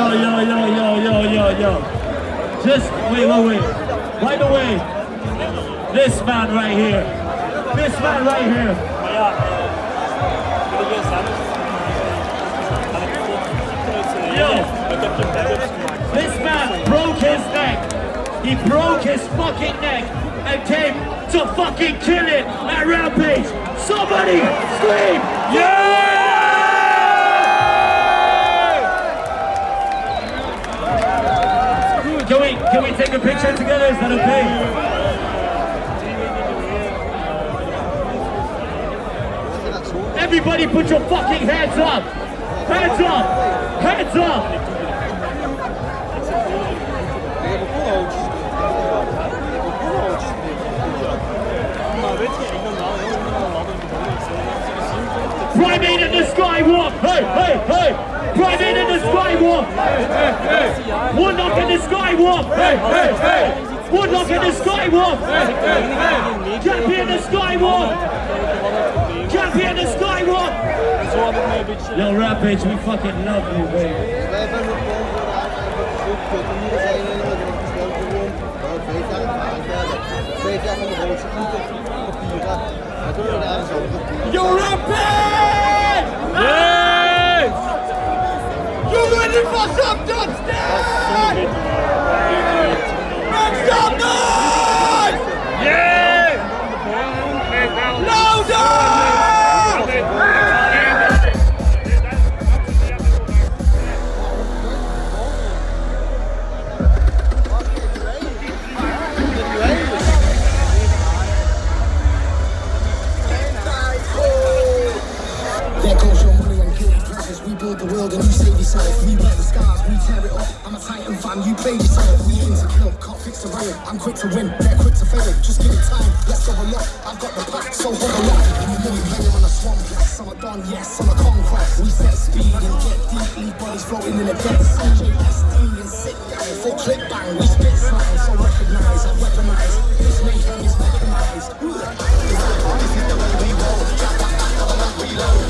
yo. Just wait. Right away. This man right here. This man right here. Yo. This man broke his neck. He broke his fucking neck and came to fucking kill it at Rampage. Somebody scream! Yeah! Can we take a picture together? Is that okay? Everybody put your fucking hands up! Hands up! Hands up! Primate in the skywalk! Hey! Primate in the skywalk! Woodlock in the skywalk! Woodlock in the skywalk! Champion in the skywalk! Champion in the skywalk! Yo, Rampage, we fucking love you, baby. Yo, Rampage! Yes! You ready for some touchdown? Make some noise! Yeah! Louder! The world and you save yourself. We wear the scars, we tear it up. I'm a Titan fan, you play yourself. We aim to kill, can't fix the riot. I'm quick to win, they're quick to fail. Just give it time, let's go a lot. I've got the pack, so hold a lot. And you know we player on a swamp blast. I'm a don, yes, I'm a conquest. We set speed and get deep, leave bodies floating in a dead sea. JSD and sit down, full clip bang. We spit slang, so recognize, I weaponize. This mayhem is mechanized. This is the way we roll. Reload.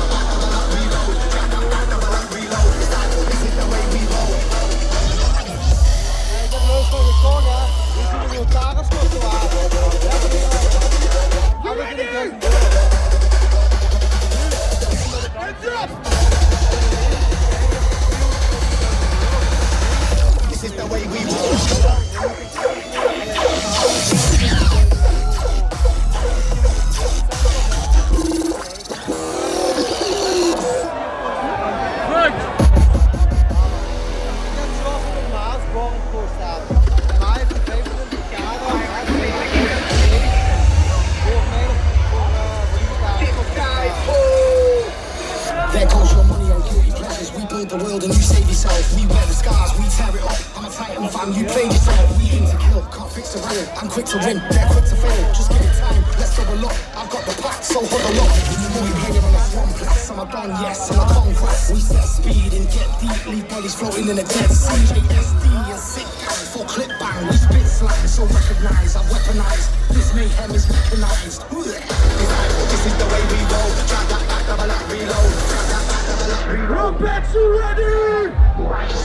This is the way we roll. There goes your money on guilty pleasures. We build the world and you save yourself. We wear the scars, we tear it up. I'm a Titan fan, you play yourself. We aim to kill, can't fix the riot. I'm quick to win, they're quick to fail. Just give it time, let's go a lot. I've got the pack, so hold a lot. You know we player on a swamp blast. I'm a don, yes, I'm a conquest. We set speed and get deep, leave bodies floating in a dead sea. JSD and sit down, full clip bang. We spit slang, so recognize, I weaponize. This mayhem is mechanized. This is the way we roll. Reload. Rampage, you ready?